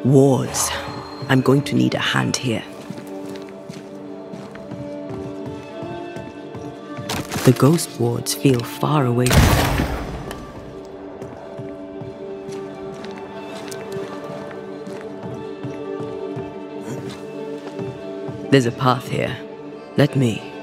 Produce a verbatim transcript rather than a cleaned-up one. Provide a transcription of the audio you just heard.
Wards. I'm going to need a hand here. The ghost wards feel far away. There's a path here. Let me.